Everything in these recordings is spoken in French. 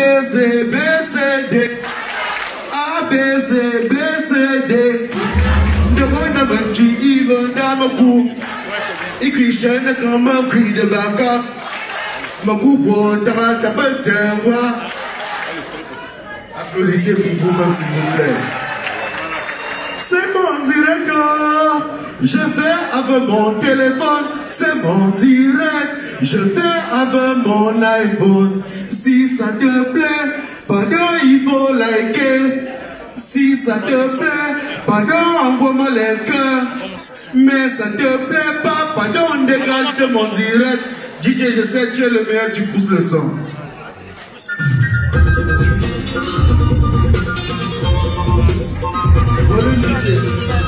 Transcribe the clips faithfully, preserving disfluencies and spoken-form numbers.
C, B, C, D. A, B, C, B, C, D. Devant ma petit Yves dans ma cour. Et Christian quand m'a pris de baka. Ma cour dans ta bataille. Applaudissez pour vous-même s'il vous plaît. C'est mon directeur. Je fais avec mon téléphone. C'est mon direct. Je fais avec mon iPhone. Si ça te plaît, pardon, il faut liker. Si ça te plaît, pardon, envoie-moi les cœurs. Mais ça te plaît pas, pardon, dégage de mon direct. D J, je sais que tu es le meilleur, tu pousses le son. Volume D J.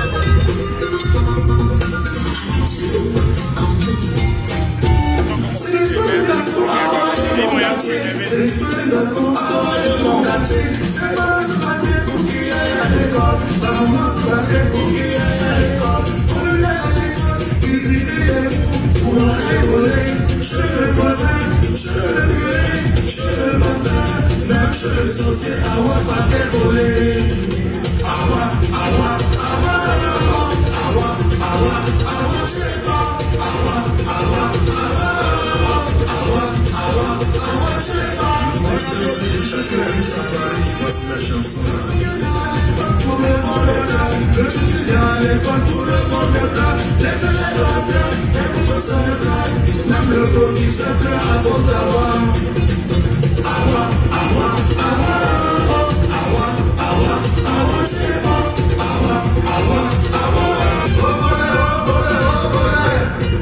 C'est les feux des garçons à mon quartier. C'est pas ce matin pour qui aille à l'école. Ça commence ce matin pour qui aille à l'école. On lui lève à l'école, il brille les fous pour aller voler. Chez le voisin, chez le curé, chez le master, même chez le sorcier, awa pas dévoler. Awa, awa, awa, awa, awa, awa, awa, tu es fort. Awa, awa, awa, awa, awa, awa, tu es fort. Chacun sa part, voici la chanson. Tout le monde est là, le étudiant à l'école, tout le monde est là. Les élèves sont là, les professeurs sont là. Même le police est là à cause d'avoir. Awa, awa, awa, awa, awa, awa, tu es fort. Awa, awa, awa, oh bonheur, oh bonheur, oh bonheur.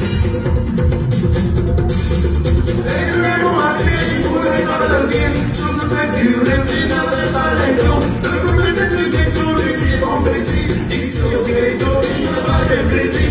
Écrivez-moi ma fille, vous les dans le game. Chose fait durer, si n'avait pas les dons. Le premier détruit des tours, lui dit mon petit. Ici au ghetto, il n'y a pas de crédit.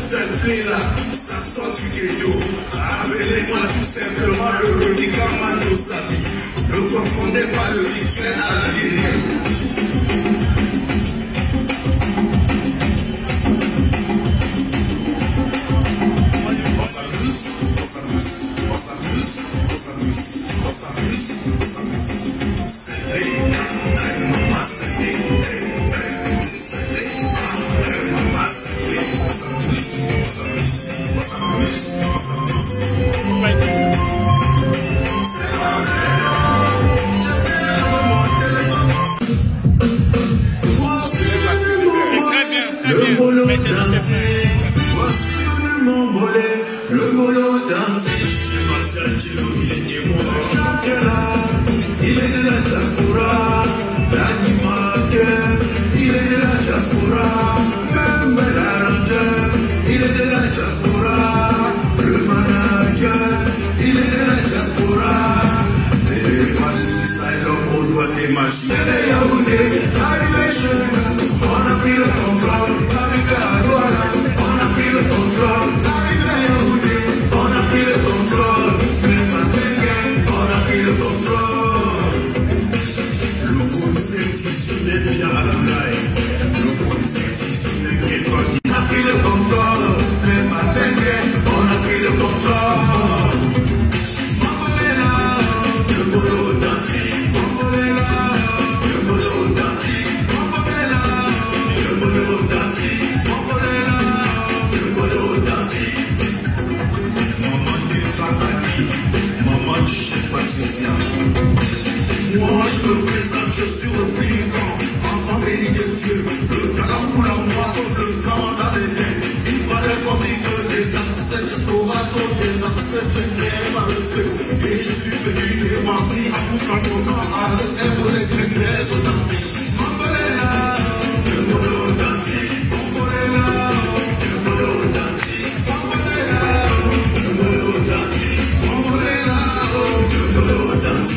Ça sort du ghetto. Appelez-moi tout simplement le médicament. s'habille. Ne confondez pas le rituel à la guérille. On s'amuse, on s'amuse, on s'amuse, on s'amuse, on s'amuse, on s'amuse. C'est vrai, hey, maman, c'est vrai, hey, hey, c'est vrai, hey, maman, c'est vrai. On s'amuse, on s'amuse, on s'amuse, on s'amuse. C'est vrai, je ferme mon téléphone. Voici le boulot d'entier. Voici mon volet, le boulot d'entier. Chez Marcel Gillo, il est moi. Il est de la diaspora, l'animateur. Il est de la diaspora, même l'arrangeur. Il est de la diaspora, le manager. Il est de la diaspora. Et moi, c'est l'homme au doigt des machines. Les Yaoundé, arrivé chez nous, on a pris le contrôle. Arrivé à Douala, on a pris le contrôle. Arrivé à Yaoundé, on a pris le contrôle. Même à Tengue, on a pris le contrôle. Le commissaire institutionnel vient à Doulaye. Le commissaire institutionnel qui on a pris le contrôle. Même à Tengue, on a pris le contrôle. Mambolela, le boulot d'anti. Mambolela, le boulot d'anti. Mambolela, le boulot d'anti. Mambolela, le boulot d'anti. Maman du Fabani, maman du chef patricien. Moi je me présente, je suis le président, enfant béni de Dieu. Le talent pour la moi comme le sang dans les veines. Il paraît qu'on dit que les artistes diaspora sont des artistes qui n'aiment pas le feu. Et je suis venu démentir à vous faire comment à eux les créés authentiques. Mambolela, le boulot d'anti. Mambolela, le boulot d'anti. Mambolela, le boulot d'anti. Mambolela, le boulot d'anti.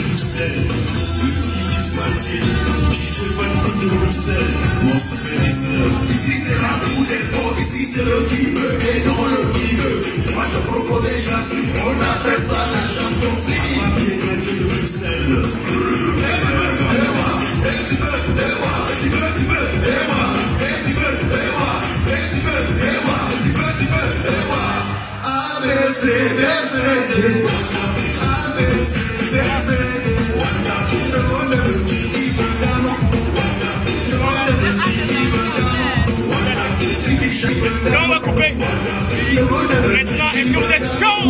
Mon superviseur, ici c'est là où des faux, ici c'est le qui veut et non le qui veut. Moi je propose et j'assume, on appelle ça la Champions League. Qui est gratuit de Bruxelles. Et tu veux, et moi, et tu veux, et moi, et tu veux, tu veux, et moi, et tu veux, et moi, et tu veux, et moi, et tu veux, tu veux, et moi. A, B, C, D, C, D. A, B, C, D, C, D. Là on va couper. Maintenant, est-ce que vous êtes chaud?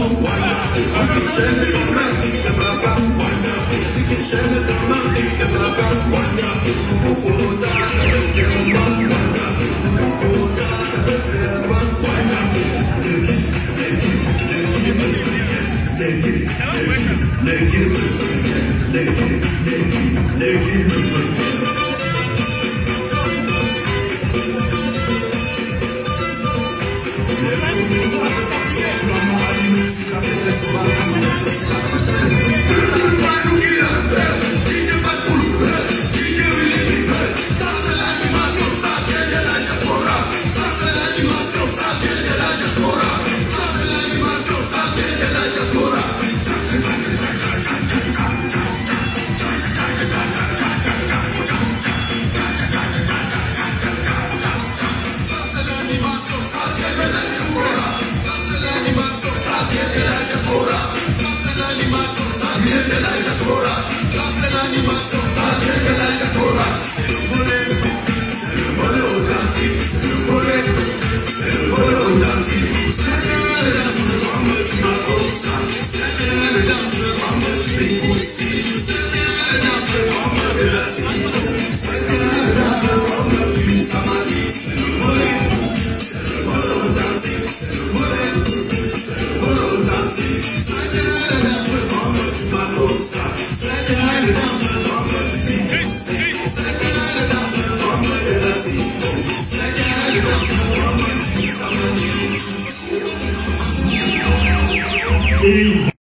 Hey.